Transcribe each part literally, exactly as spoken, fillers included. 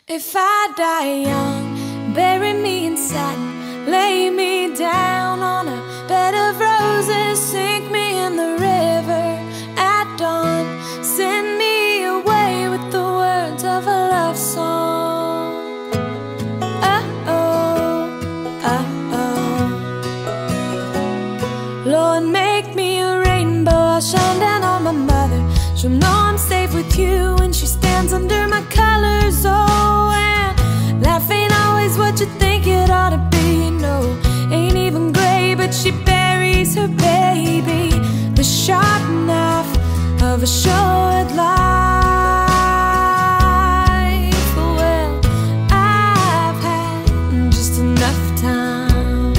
If I die young, bury me in satin, lay me down on a bed of roses, sink me in the river at dawn, send me away with the words of a love song. Uh-oh, uh-oh. Lord, make me a rainbow, I'll shine down on my mother. She'll know I'm safe with you when she stands under my colors. Oh, and life ain't always what you think it ought to be. No, ain't even gray, but she buries her baby. The sharp knife of a short life. Well, I've had just enough time.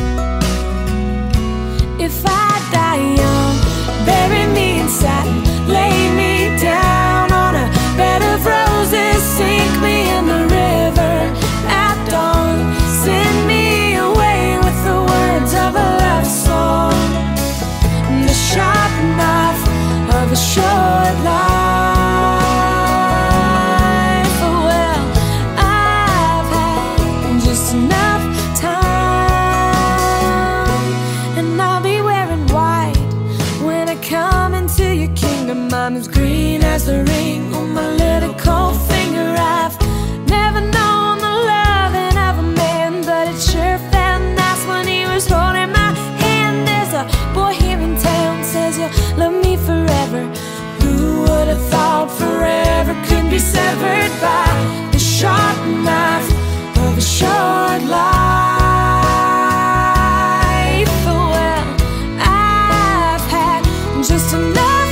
If I die young, bury me in satin, lay me down on a bed of roses, sink me in the river at dawn, send me away with the words of a love song. The sharp knife of a short life. Well, I've had just enough time, and I'll be wearing white when I come into your kingdom. I'm as green as the ring on my little cold finger. I've never known the loving of a man, but it sure felt nice when he was holding my hand. There's a boy here in town says you'll love me forever. Who would have thought forever could be severed by the sharp knife of a short life? Well, I've had just enough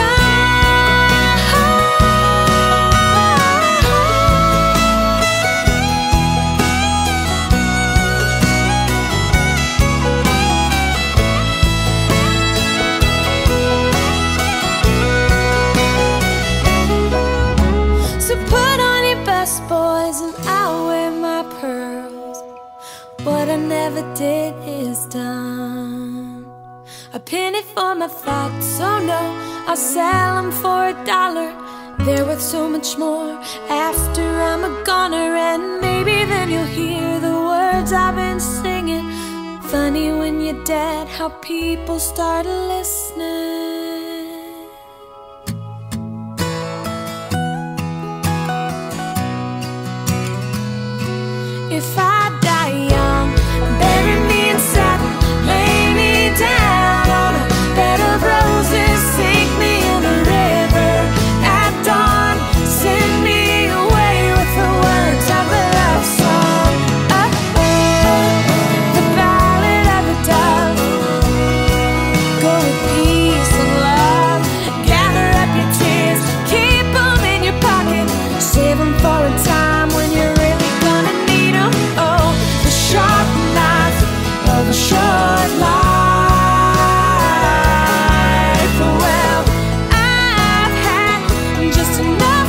boys, and I'll wear my pearls. What I never did is done. A penny for my thoughts, oh no, I'll sell them for a dollar. They're worth so much more after I'm a goner, and maybe then you'll hear the words I've been singing. Funny when you're dead how people start listening. If I die young, bury me in satin, lay me down on a bed of roses, sink me in the river at dawn, send me away with the words of a love song. Uh-oh, the ballad of the dove. Go with peace and love, gather up your tears, keep them in your pocket, save them for a time when you're really gonna need them. Oh, the sharp knife of a short life. Well, I've had just enough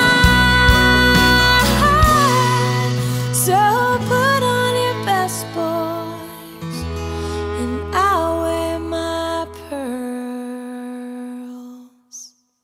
time. So put on your best, boys, and I'll wear my pearls.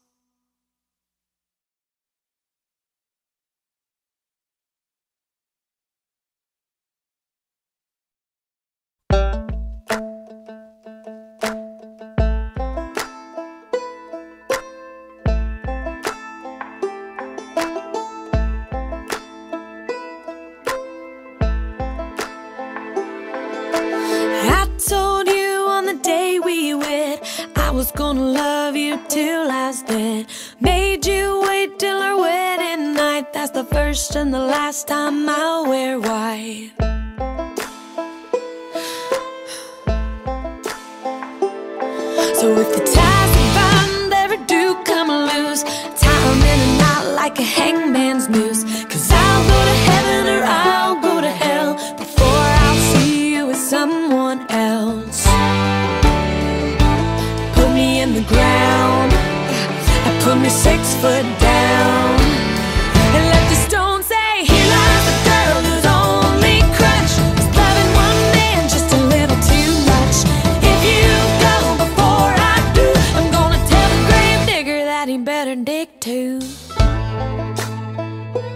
I told you on the day we wed I was gonna love you till I was dead. Made you wait till our wedding night. That's the first and the last time I'll wear white. So if the ties that bind ever do come loose, tie 'em in a knot like a hangman's noose. 'Cause I'll go to heaven or I'll go to hell before I'll see you with someone else. Put me in the ground, and put me six foot down, and let the stone say, here lies the girl whose only crutch is loving one man just a little too much. If you go before I do, I'm gonna tell the grave digger that he better dig too.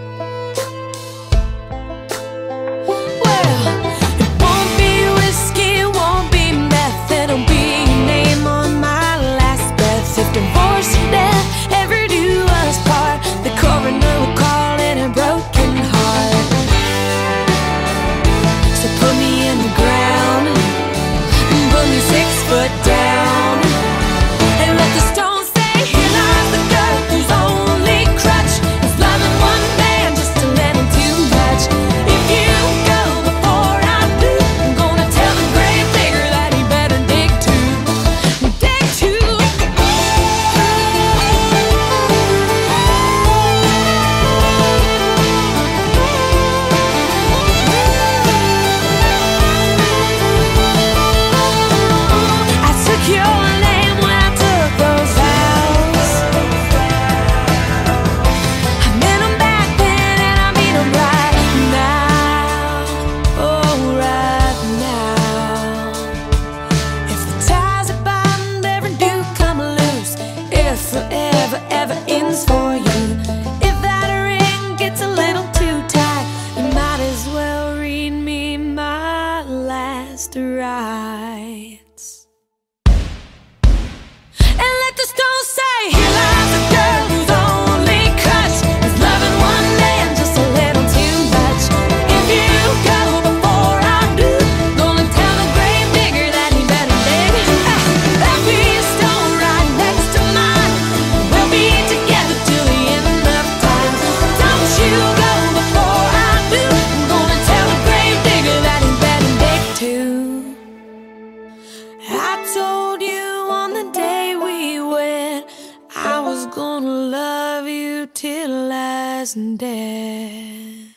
wasn't dead.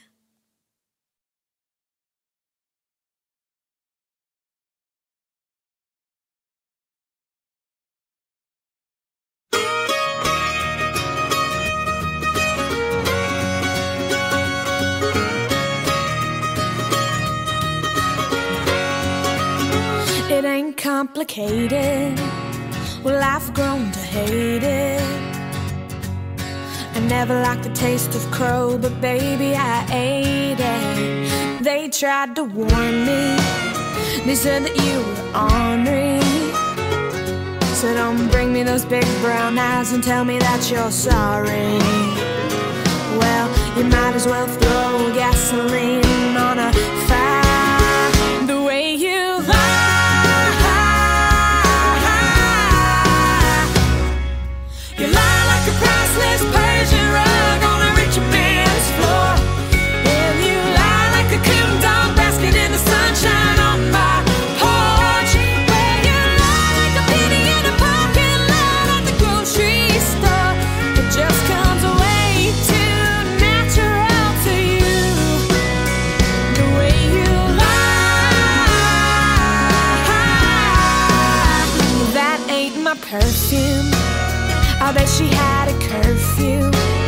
It ain't complicated. Well, I've grown to hate it. I never liked the taste of crow, but baby, I ate it. They tried to warn me. They said that you were ornery. So don't bring me those big brown eyes and tell me that you're sorry. Well, you might as well throw gasoline on a fire. The way you lie. You lie like a priceless Persian rug on a rich man's floor. And you lie like a coon dog basking in the sunshine on my porch. Where you lie like a penny in a parking lot at the grocery store. It just comes way too natural to you. The way you lie. That ain't my perfume. I bet she had a curfew.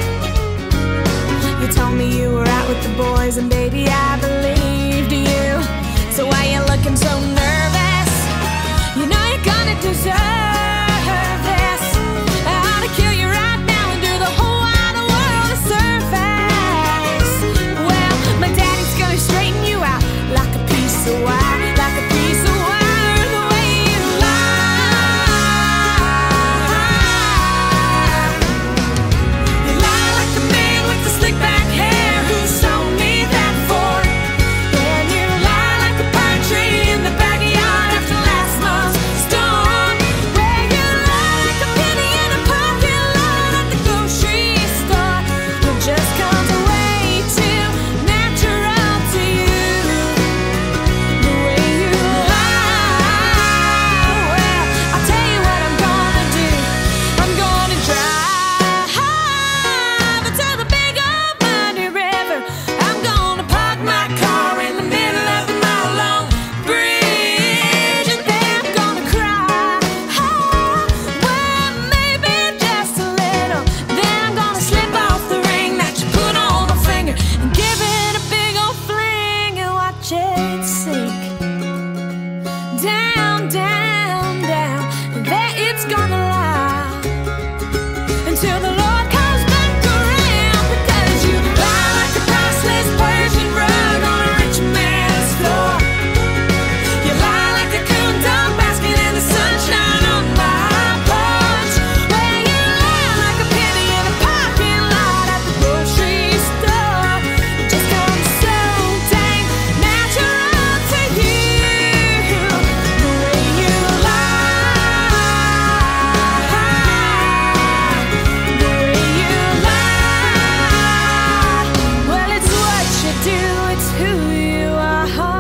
You told me you were out with the boys, and baby, I believed you. So why you looking so nervous? You know you're gonna deserve this. I ought to kill you right now and do the whole wide world a service. Well, my daddy's gonna straighten you out like a piece of wire, like a piece of wire. The way you slick back hair, who sold me that for? And you lie like a pine tree in the backyard after last month's storm. Where you lie like a penny in a parking lot at the grocery store. It just comes way too natural to you. The way you lie. Well, I'll tell you what I'm gonna do. I'm gonna drive until the big old muddy river. I'm gonna park my car in the middle of the mile long bridge, and then I'm gonna cry. Oh, well, maybe just a little. Then I'm gonna slip off the ring that you put on my finger and give it a big old fling and watch it sink down, down, down. And there it's gonna lie until the Lord comes back around. Because you lie like a priceless Persian rug on a rich man's floor. You lie like a coon dog basking in the sunshine on my porch. Where you lie like a penny in a parking lot at the grocery store. It just comes so dang natural to you. The way you lie. The way you lie. Well, it's what you do, it's who you are.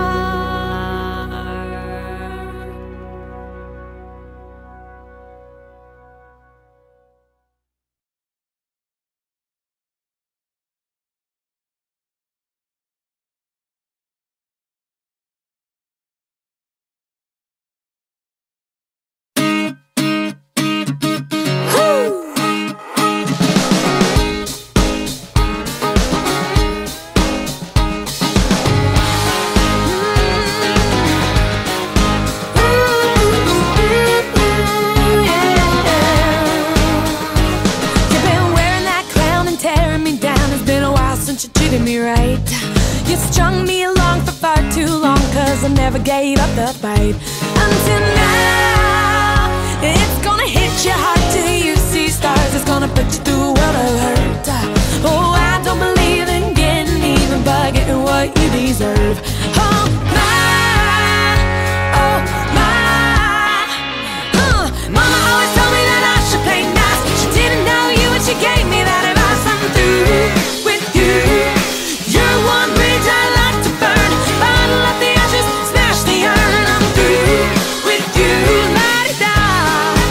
You've been wearing that clown and tearing me down. It's been a while since you treated me right. You strung me along for far too long, cause I never gave up the fight. Until now, it's gonna hit you hard till you see stars. It's gonna put you through a world of hurt. Oh, I don't believe in getting even, but getting what you deserve. Oh my, oh my. uh, Mama always told me that I should play nice. She didn't know you and she gave me that advice. I'm through with you. You're one bridge I like to burn. Bottle up the ashes, smash the urn. I'm through with you. La-di-da.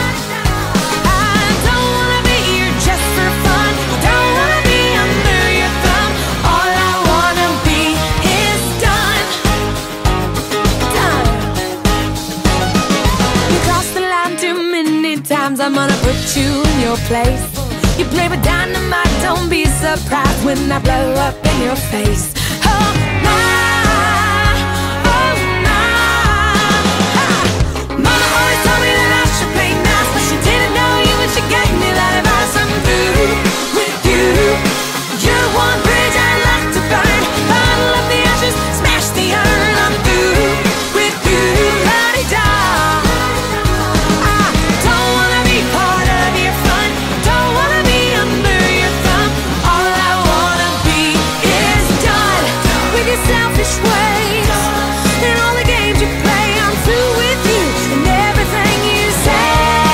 I don't wanna be here just for fun. I don't wanna be under your I'm gonna put you in your place. You play with dynamite, don't be surprised when I blow up in your face. Oh my, oh my, ah. Mama always told me that I should play nice, but she didn't know you when she gave me that advice. I'm through with you. You're one bridge I'd like to burn. Bottle up the ashes, smash the urn. I'm through with you, la-di-da. I don't wanna be part of your fun, don't wanna be under your thumb. All I wanna be is done with your selfish ways and all the games you play. I'm through with you and everything you say.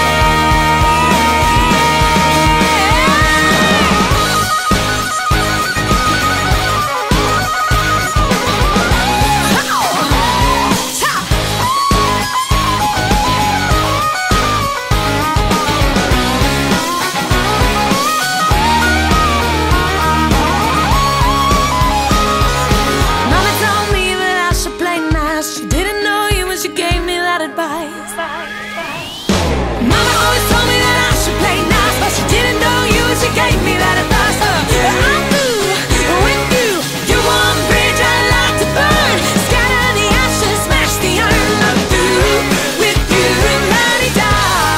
Mama told me that I should play nice. She didn't know you when she gave me that advice. Mama always told me that I should play nice, but she didn't know you when she gave me that advice. Uh, I'm through with you. You're one bridge I'd like to burn. Scatter the ashes, smash the urn. I'm through with you, la-di-da.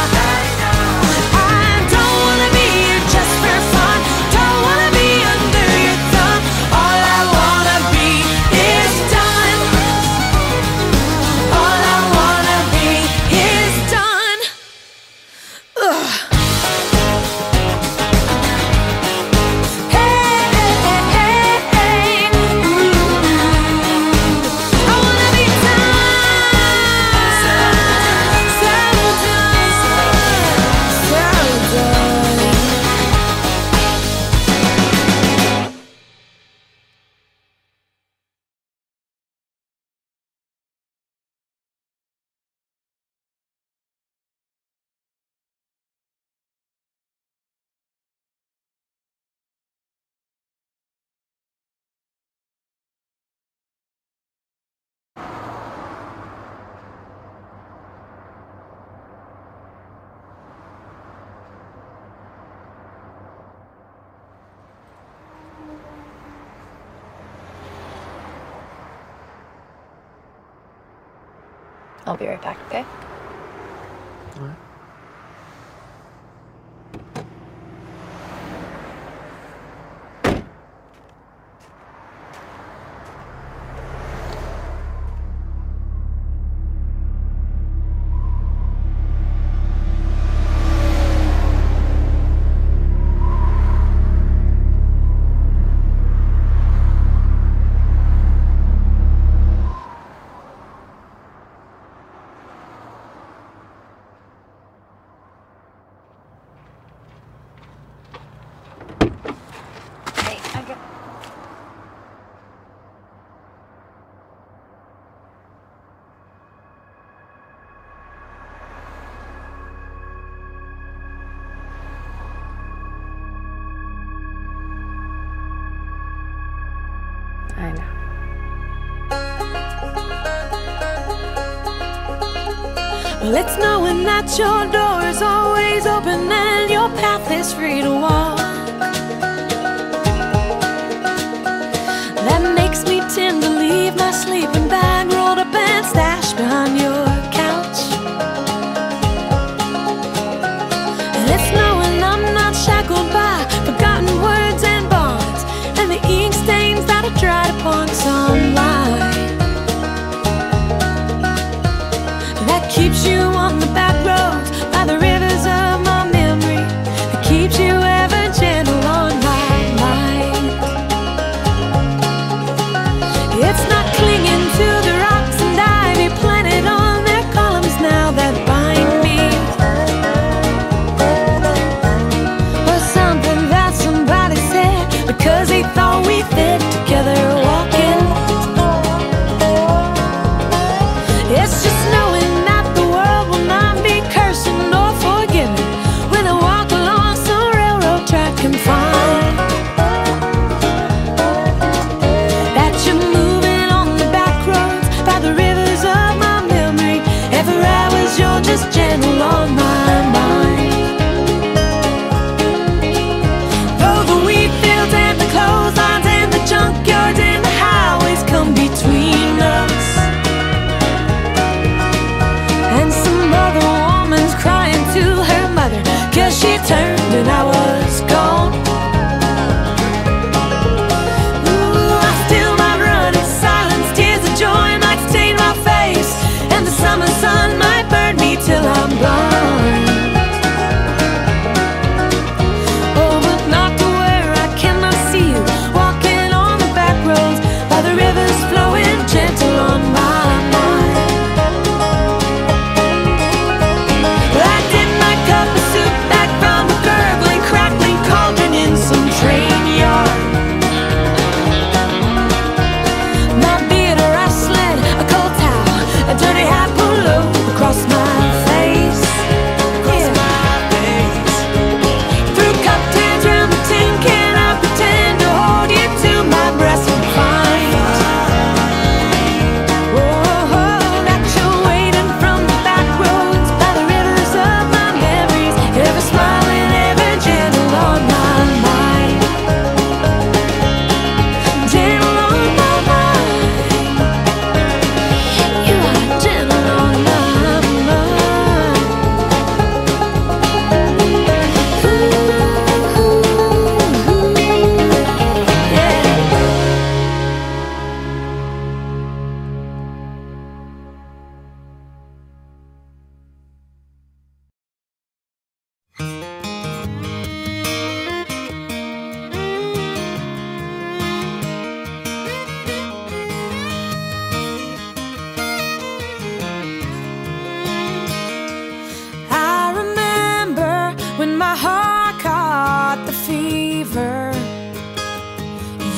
I don't wanna be here just for fun, don't wanna be under your thumb. All I wanna be is done. All I wanna be is done. Ugh. Hey, hey, hey, hey, hey. Ooh. I wanna be done. So done, so done. I'll be right back, okay? Hey, I got... I know. Well, it's knowing that your door is always open and your path is free to walk. That makes me tend to leave my sleeping bag rolled up and stashed behind your couch. And it's knowing I'm not shackled by forgotten words and bonds and the ink stains that are dried upon some line. That keeps you on the back roads by the rivers of my memory. That keeps you ever gentle on my mind. It's not clinging to the rocks and ivy planted on their columns now that bind me, or something that somebody said because they thought we fit together walking. It's just knowing that the world will not be cursing or forgiving when I walk along some railroad track and find that you're moving on the back roads by the rivers of my memory. Every hour's you're just gentle on my mind.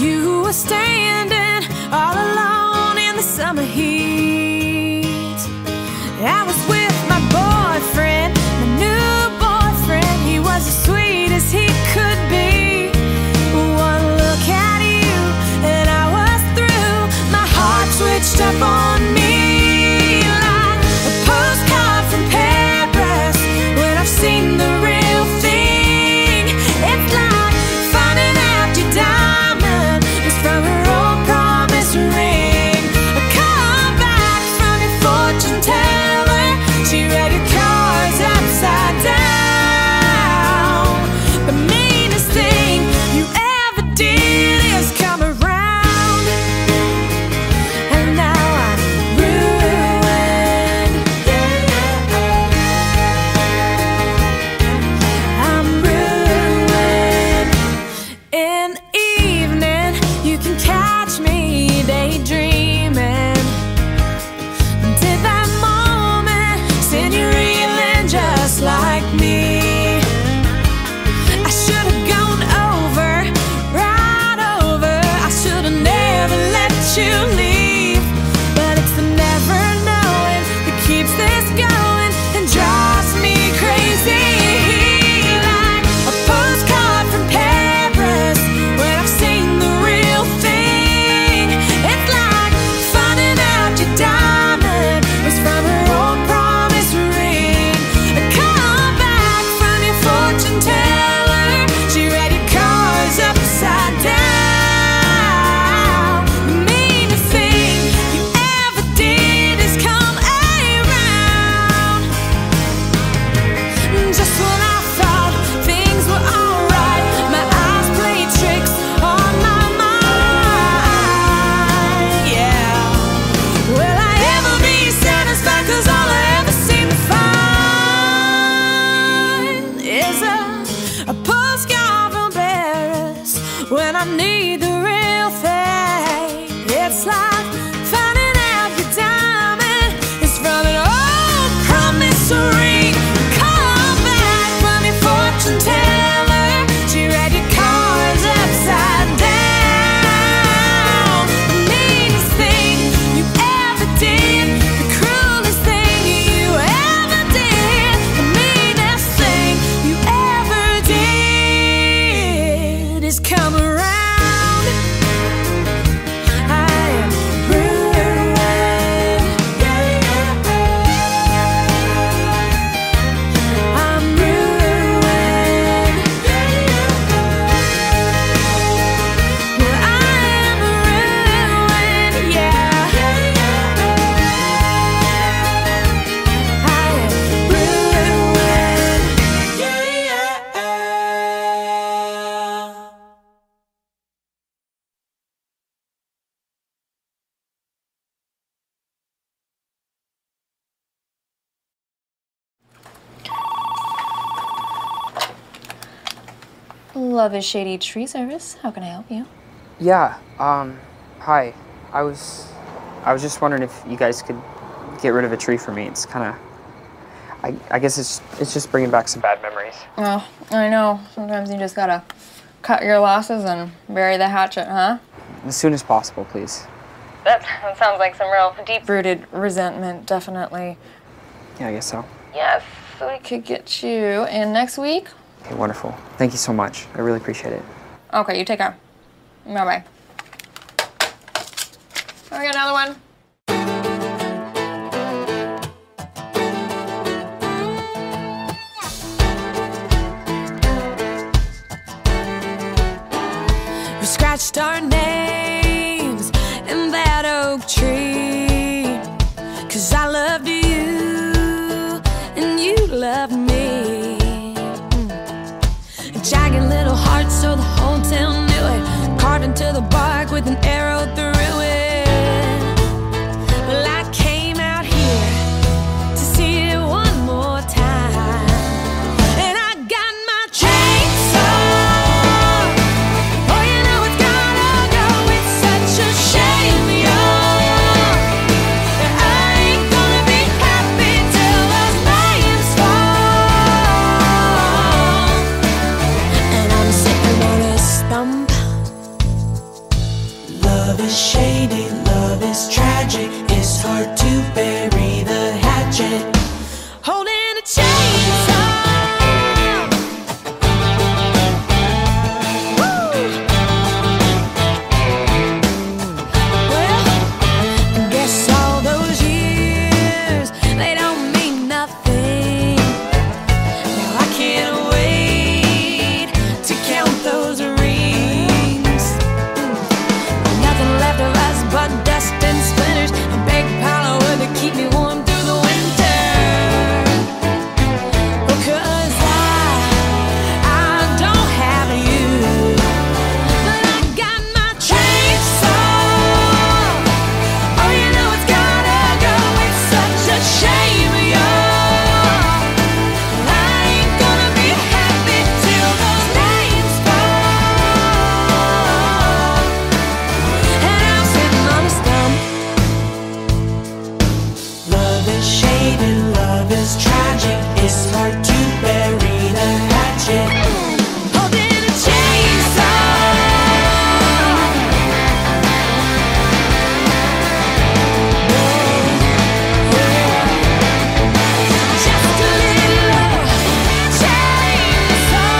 You were standing all alone in the summer heat. I was with my boyfriend, my new boyfriend. He was as sweet as he could be. One look at you and I was through. My heart switched up on me like a postcard from Paris. When I've seen the real thing, it's like finding out your diamond is from her old promise ring. A call back from your fortune teller. She read your cards upside down. The meanest thing you ever did is come around, and now I'm ruined. I'm ruined. In the evening, you can catch me daydreaming. Did that moment send you reeling just like me? I should have gone over, right over. I should have never let you leave. But it's the never knowing that keeps this going and drives me crazy. Like a postcard from Paris. When I've seen the real thing, it's like finding out your diamond was from her old promise ring. A call back from your fortune teller. She read your cards upside down. The meanest thing you ever did is come around. Just when I thought things were alright, my eyes played tricks on my mind. Yeah. Will I ever be satisfied? 'Cause all I ever seem to find is a, a postcard from Paris. When I need the real thing, it's like finding out your diamond is from an old promise ring. Call back from your fortune teller. She read your cards upside down. The meanest thing you ever did, the cruelest thing you ever did, the meanest thing you ever did is come around. I am ruined. I'm ruined. Well, I am ruined, yeah. I am ruined, yeah. Love is Shady Tree Service. How can I help you? Yeah, um, hi. I was, I was just wondering if you guys could get rid of a tree for me. It's kind of, I, I guess it's, it's just bringing back some bad memories. Oh, I know. Sometimes you just gotta cut your losses and bury the hatchet, huh? As soon as possible, please. That, that sounds like some real deep-rooted resentment, definitely. Yeah, I guess so. Yes, we could get you in next week. Okay, wonderful. Thank you so much. I really appreciate it. Okay, you take care. Bye-bye. I got another one. We scratched our names in that oak tree. 'Cause I loved you and you loved me. A jagged little heart, so the whole town knew it. Carved into the bark with an arrow through it. Well, I came out here to see it one more time. And I got my chainsaw. Oh, you know it's gotta go. It's such a shame, y'all. I ain't gonna be happy till those lions fall. And I'm sitting on a stump is shady, love is tragic. It's hard to bury the hatchet. Holding a chainsaw. Woo! Well, I guess all those years, they don't mean nothing. Now I can't wait to count those rings. Nothing left of us but dust and splinters. A big pile of wood to keep me warm through the winter. Because I, I don't have you, but I got my chainsaw. Oh, you know it's gotta go. It's such a shame, y'all. I ain't gonna be happy till those names fall. And I'm sitting on a stump. Love is shady, love is tragic. It's hard to bury the hatchet. Holding a chainsaw. Just a little chainsaw.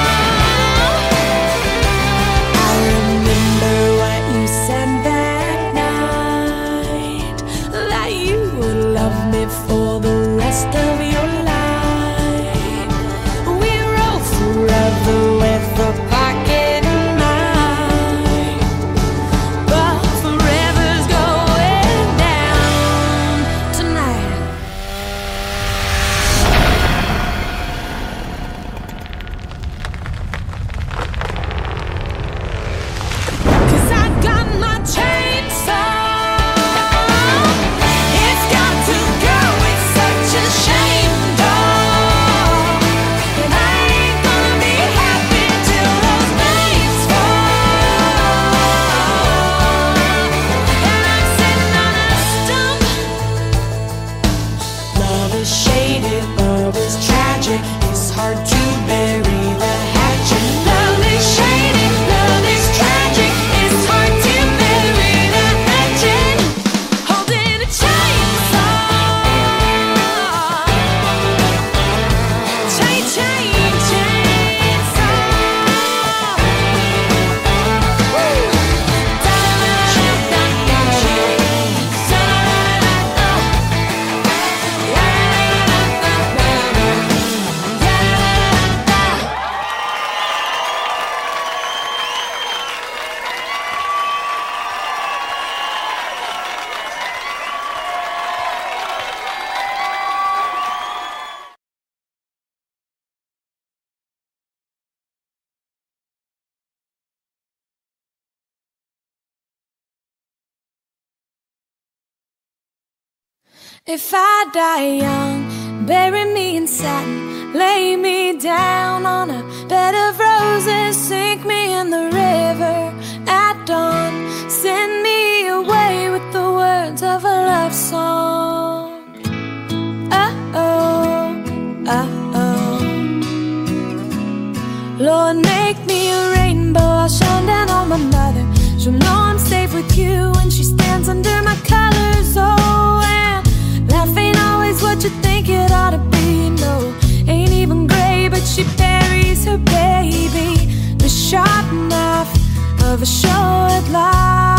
I remember what you said that night, that you would love me for the rest of your life. We rode forever with a pocket in mind, but forever's going down tonight. Cause I got my chainsaw. It's got to go. It's such a shame, dog. And I ain't gonna be happy till those names fall. And I'm sitting on a stump. Love is shady, love is tragic. It's hard to bury the hatchet. Love is shady, love is tragic. It's hard to bury the hatchet. Holding a chainsaw. Chain, chain, chainsaw. Woo! If I die young, bury me in satin, lay me down on a bed of roses, sink me in the river at dawn, send me away with the words of a love song. Uh-oh, uh-oh. Lord, make me a rainbow, I'll shine down on my mother. She'll know I'm safe with you when she stands under my colors. Oh, and life ain't always what you think it ought to be. No, ain't even gray, but she buries her baby. The sharp knife of a short life.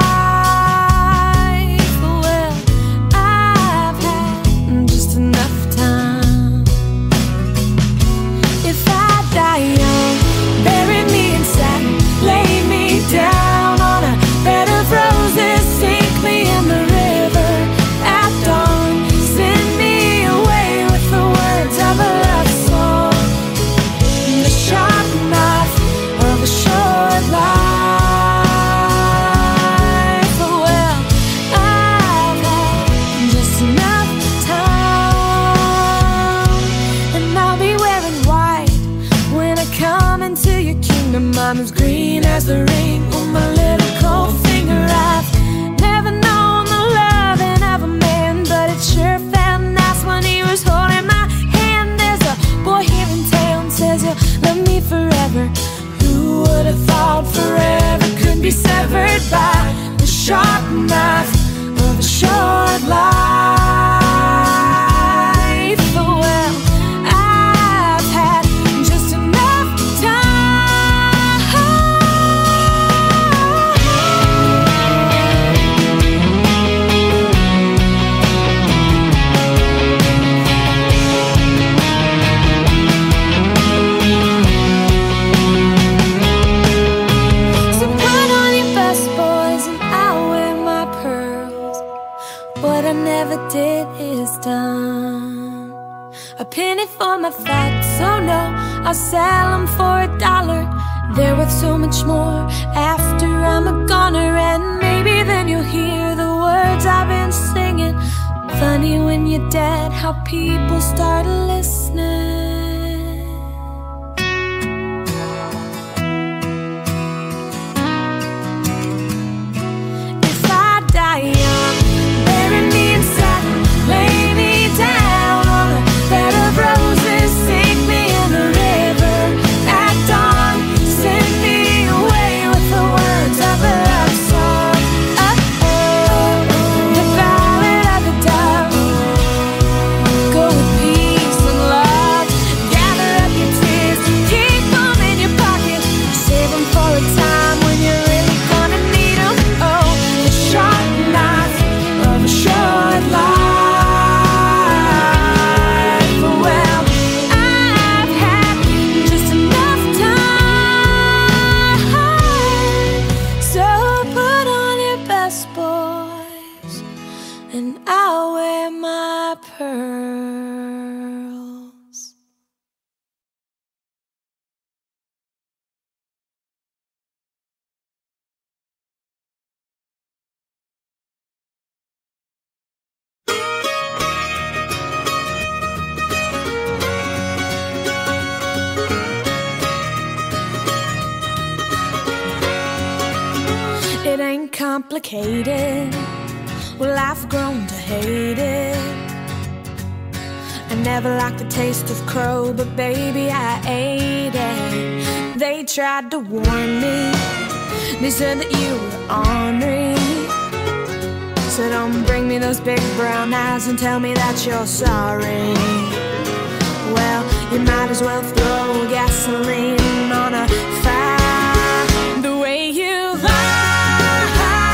Well, I've had just enough time. If I die young, bury me in satin, lay me down on a bed of roses, sink me in the river at dawn, send me away with the words of a love song. The sharp knife of a short life. sharp knife of a short life. Well, I've had just enough did is done. A penny for my thoughts, oh no, I'll sell them for a dollar. They're worth so much more after I'm a goner. And maybe then you'll hear the words I've been singing. Funny when you're dead how people start listening. If I die young, bury me in satin, lay me down on a bed of roses, sink me in the river at dawn, send me away with the words of a love song. Oh, the ballad of the dove. Go with peace and love. Gather up your tears, keep them in your pocket, save them for a time when you're really gonna need them. Oh, the sharp knife of a short life. Well, I've had just enough time. So put on your best, boys, and I'll wear my pearls. It ain't complicated. Well, I've grown to hate it. I never liked the taste of crow, but baby, I ate it. They tried to warn me. They said that you were ornery. So don't bring me those big brown eyes and tell me that you're sorry. Well, you might as well throw gasoline on a fire. The way you lie,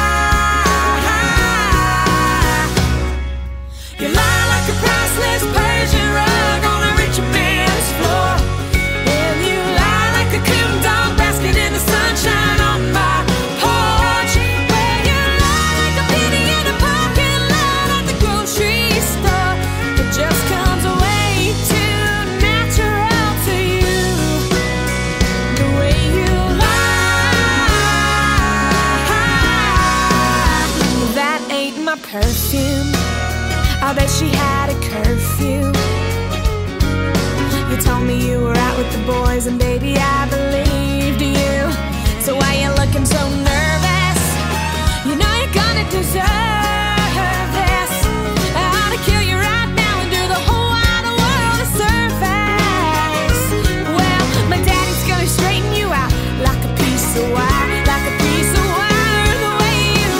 you lie like a priceless Persian rug on a rich man's floor. And you lie like a coon dog basking in the sunshine on my porch. Where you lie like a penny in a parking lot at the grocery store. It just comes way too natural to you. The way you lie. That ain't my perfume. I bet she had a curfew. You told me you were out with the boys, and baby, I believed you. So why you looking so nervous? You know you're gonna deserve this. I ought to kill you right now and do the whole wide world a service. Well, my daddy's gonna straighten you out like a piece of wire, like a piece of wire. The way you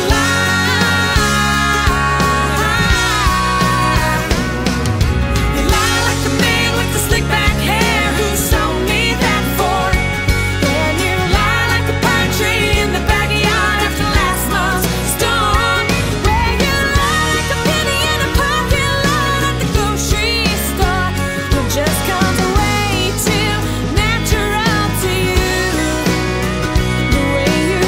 lie, you lie like the man with the slick back hair who sold me that Ford. And you lie like a pine tree in the backyard after last month's storm. Where you lie like a penny in a parking lot at the grocery store. It just comes way too natural to you. The way you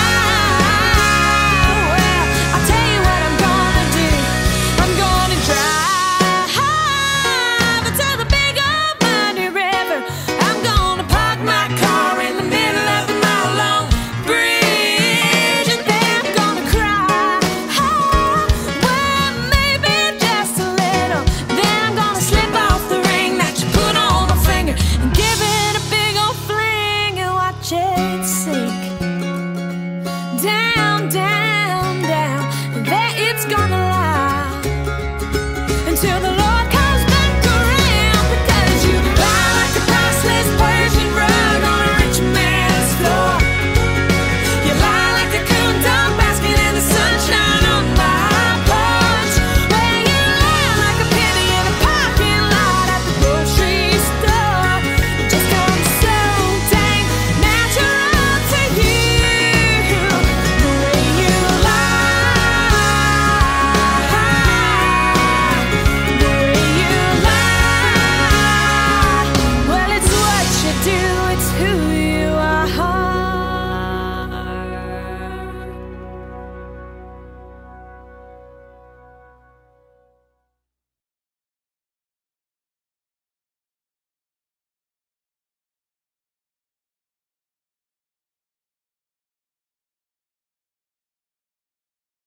lie. Well, I'll tell you what I'm gonna do. I'm gonna drive until the big old muddy river. I'm gonna park my car in the middle of the mile long bridge, and then I'm gonna cry. Well, maybe just a little. Then I'm gonna slip off the ring that you put on my finger and give it a big old fling and watch it sink down, down, down. And there it's gonna lie until the